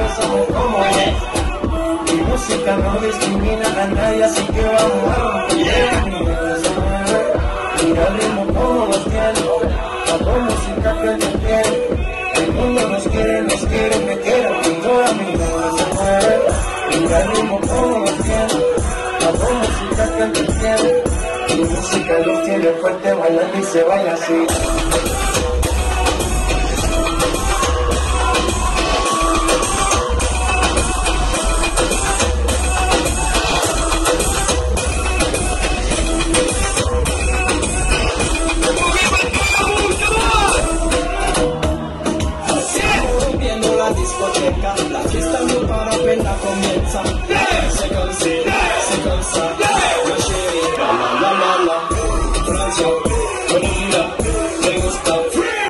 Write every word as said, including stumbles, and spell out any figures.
somos como es. Mi música no discrimina a nadie, así que vamos a romper. Mi nena se mueve, mira el ritmo como los tiene. Hago música que yo quiero. El mundo nos quiere, nos quiere, me quiere. Y toda mi nena se mueve, mira el ritmo como los tiene. Hago música que yo quiero. Mi música los tiene fuerte, bailando y se baila así. Discoteca, la fiesta no para, apenas comienza. Se cansa, se cansa.